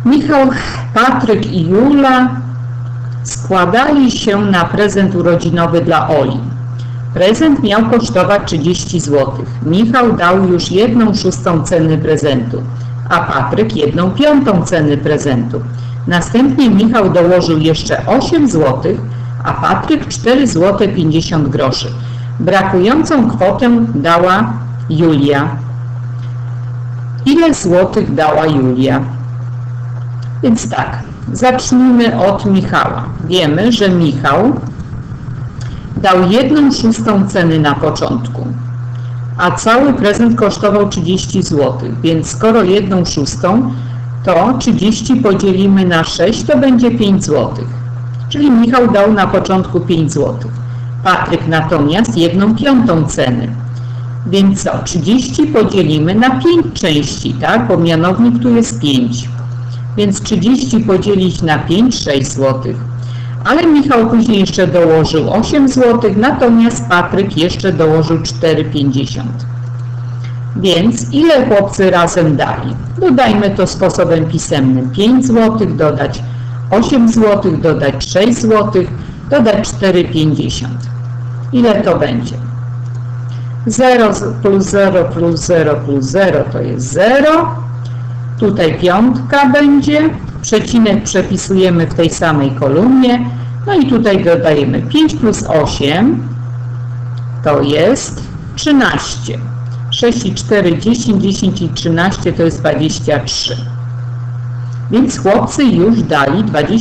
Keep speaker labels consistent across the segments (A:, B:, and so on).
A: Michał, Patryk i Jula składali się na prezent urodzinowy dla Oli. Prezent miał kosztować 30 zł. Michał dał już 1/6 ceny prezentu, a Patryk 1/5 ceny prezentu. Następnie Michał dołożył jeszcze 8 zł, a Patryk 4,50 zł. Brakującą kwotę dała Julia. Ile złotych dała Julia? Więc tak, zacznijmy od Michała. Wiemy, że Michał dał 1/6 ceny na początku, a cały prezent kosztował 30 zł, więc skoro 1/6, to 30 podzielimy na 6, to będzie 5 zł. Czyli Michał dał na początku 5 zł. Patryk natomiast 1/5 ceny. Więc co? 30 podzielimy na 5 części, tak? Bo mianownik tu jest 5. Więc 30 podzielić na 5, 6 zł. Ale Michał później jeszcze dołożył 8 zł, natomiast Patryk jeszcze dołożył 4,50. Więc ile chłopcy razem dali? Dodajmy to sposobem pisemnym. 5 zł, dodać 8 zł, dodać 6 zł, dodać 4,50. Ile to będzie? 0 plus 0 plus 0 plus 0 to jest 0. Tutaj piątka będzie. Przecinek przepisujemy w tej samej kolumnie. No i tutaj dodajemy 5 plus 8 to jest 13. 6 i 4, 10, 10 i 13 to jest 23. Więc chłopcy już dali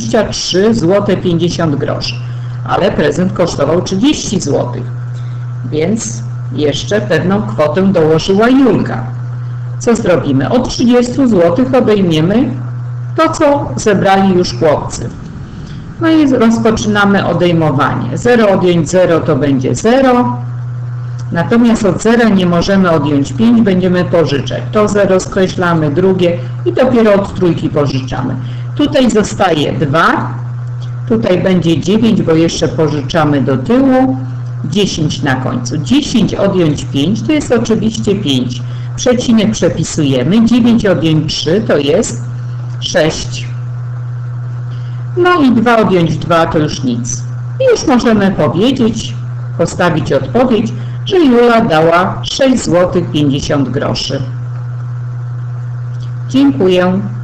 A: 23,50 zł, ale prezent kosztował 30 zł. Więc jeszcze pewną kwotę dołożyła Julka. Co zrobimy? Od 30 zł odejmiemy to, co zebrali już chłopcy. No i rozpoczynamy odejmowanie. 0 odjąć 0 to będzie 0. Natomiast od 0 nie możemy odjąć 5, będziemy pożyczać. To 0 skreślamy, drugie i dopiero od trójki pożyczamy. Tutaj zostaje 2. Tutaj będzie 9, bo jeszcze pożyczamy do tyłu. 10 na końcu. 10 odjąć 5 to jest oczywiście 5. Przecinek przepisujemy. 9 odjąć 3 to jest 6. No i 2 odjąć 2 to już nic. I już możemy powiedzieć, postawić odpowiedź, że Jula dała 6,50 zł. Dziękuję.